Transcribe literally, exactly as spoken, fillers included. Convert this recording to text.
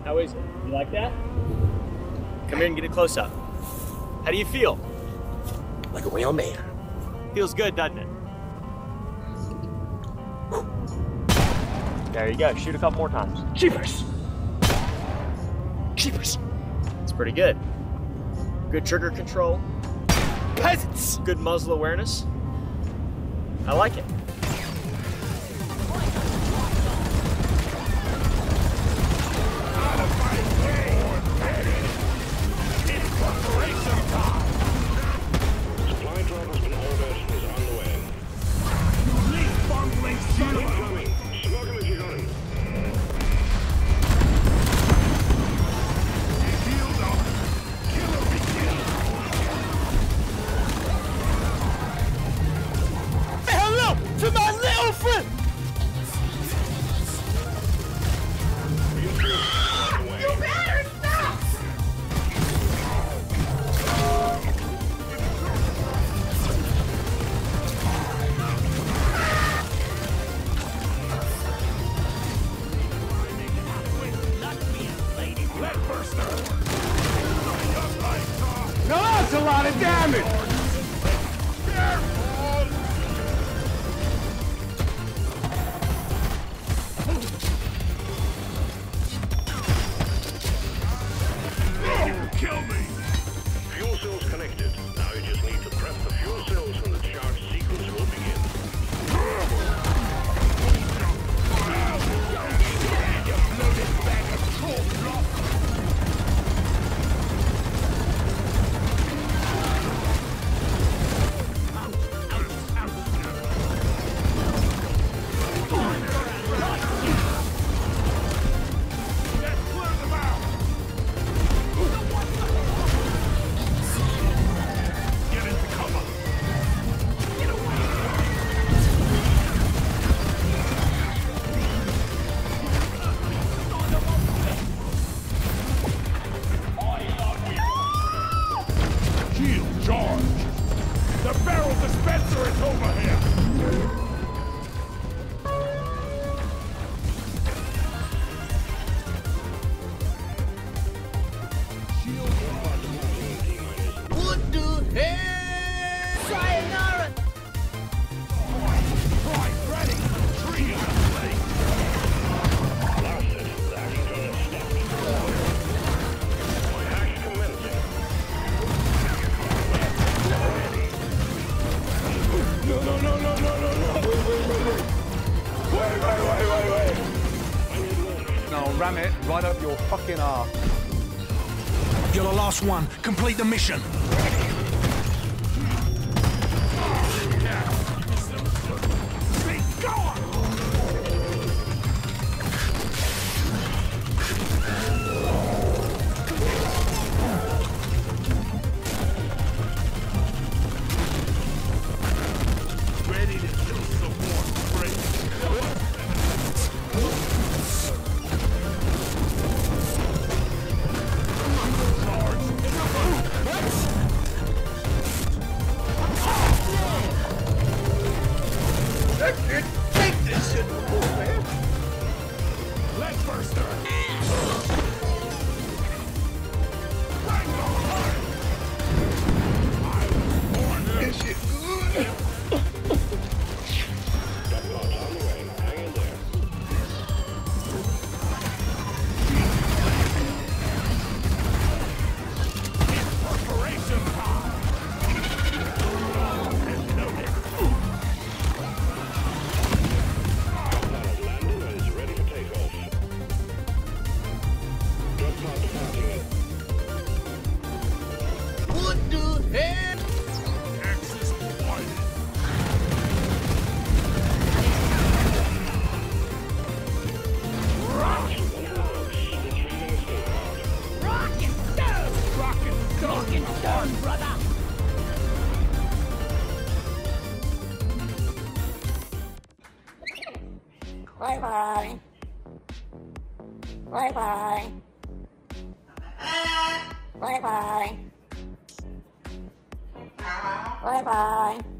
How is it? You like that? Come here and get a close-up. How do you feel? Like a real man. Feels good, doesn't it? There you go. Shoot a couple more times. Jeepers! Jeepers! It's pretty good. Good trigger control. Peasants! Good muzzle awareness. I like it. To my little friend! You better stop! Now that's a lot of damage! Kill me! Fuel cells connected. Now you just need to prep the fuel cells and the charge sequence will begin. Ram it right up your fucking arse. You're the last one. Complete the mission. Ready to kill some more friends. Take this shit, man. Leg burster. This shit good. Bye bye. Bye bye. Bye bye. Bye bye.